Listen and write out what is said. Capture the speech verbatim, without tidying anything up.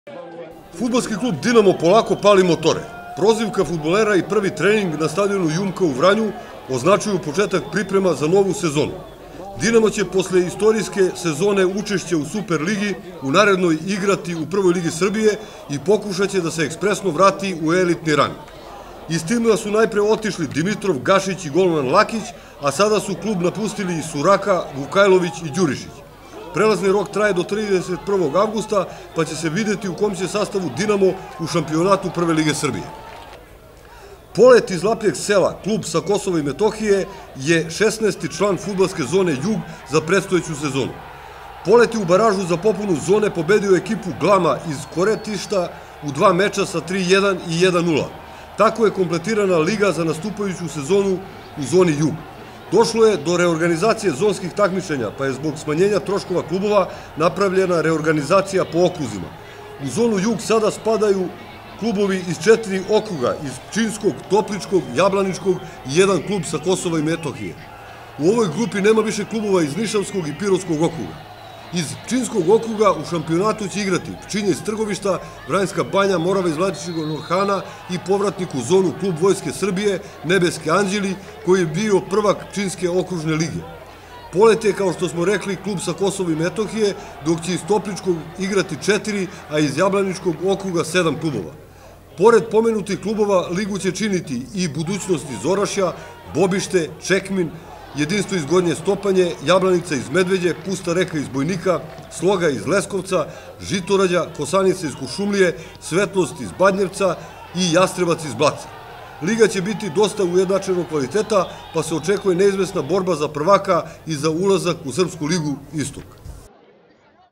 Fudbalski klub Dinamo polako pali motore. Prozivka fudbalera i prvi trening na stadionu Jumka u Vranju označuju početak priprema za novu sezonu. Dinamo će posle istorijske sezone učešća u Superligi u narednoj igrati u prvoj ligi Srbije i pokušaće da se ekspresno vrati u elitni rang. Iz tima su najpre otišli Dimitrov, Gašić i golman Lakić, a sada su klub napustili i Suraka, Vukajlović i Đurišić. Prelazni rok traje do trideset prvog avgusta, pa će se videti u kom će sastavu Dinamo u šampionatu Prve lige Srbije. Polet iz Lapljeg sela, klub sa Kosova i Metohije, je šesnaesti član fudbalske zone Jug za predstojeću sezonu. Polet je u baražu za popunu zone pobedio ekipu Glama iz Koretišta u dva meča sa tri jedan i jedan nula. Tako je kompletirana liga za nastupajuću sezonu u zoni Jug. Došlo je do reorganizacije zonskih takmičenja, pa je zbog smanjenja troškova klubova napravljena reorganizacija po okruzima. U zonu Jug sada spadaju klubovi iz četiri okruga, iz Pčinjskog, Topličkog, Jablaničkog i jedan klub sa Kosova i Metohije. U ovoj grupi nema više klubova iz Nišavskog i Pirotskog okruga. Iz Pčinjskog okruga u šampionatu će igrati Pčinje iz Trgovišta, Vranjska Banja, Morava iz Vladičinog Orhana i povratnik u zonu klub Vojske Srbije, Nebeski Anđeli, koji je bio prvak Pčinjske okružne lige. Polet je, kao što smo rekli, klub sa Kosova i Metohije, dok će iz Topličkog igrati četiri, a iz Jablaničkog okruga sedam klubova. Pored pomenutih klubova, ligu će činiti i budućnost iz Orašja, Bobište, Čekmin, Jedinstvo iz Gornje Stopanje, Jablanica iz Medveđe, Pusta Reka iz Bojnika, Sloga iz Leskovca, Žitorađa, Kosanica iz Kuršumlije, Svetlost iz Badnjevca i Jastrebac iz Blaca. Liga će biti dosta ujednačenog kvaliteta, pa se očekuje neizvesna borba za prvaka i za ulazak u Srpsku ligu Istok.